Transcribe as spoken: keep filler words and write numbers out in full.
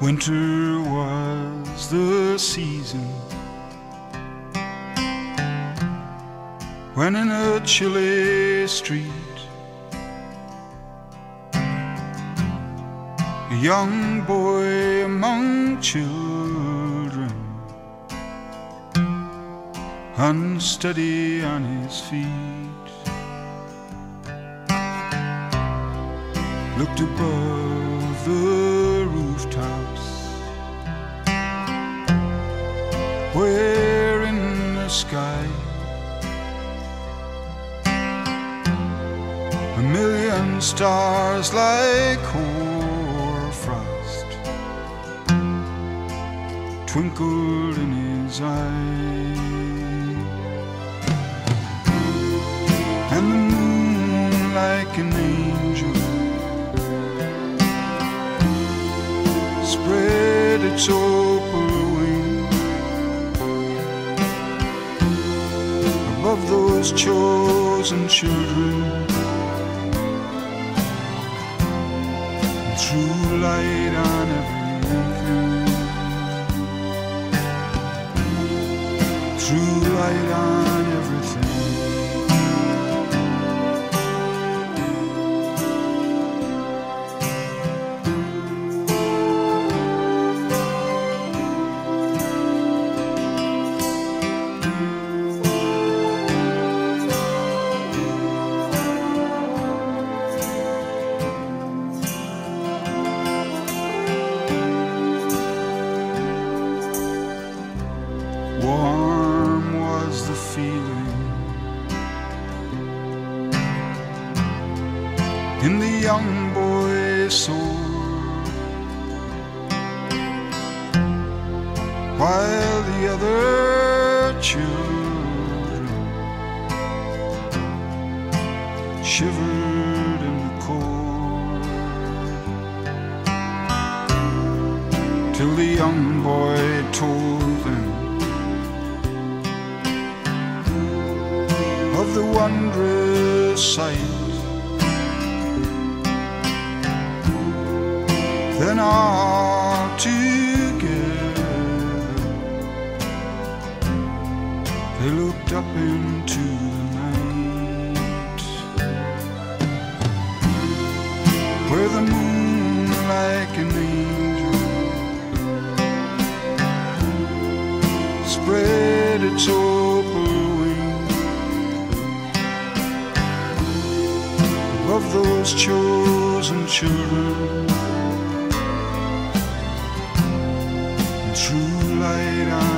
Winter was the season when in a chilly street a young boy among children, unsteady on his feet, looked above the rooftops, where in the sky a million stars like hoarfrost twinkled in his eye, and the moon like an angel spread its opal wing above those chosen children, and threw light on everything, threw light on everything. Warm was the feeling in the young boy's soul, while the other children shivered in the cold, till the young boy told them of the wondrous sight. Then all together they looked up into the night, where the moon like an angel spread its opal of those chosen children, and threw light on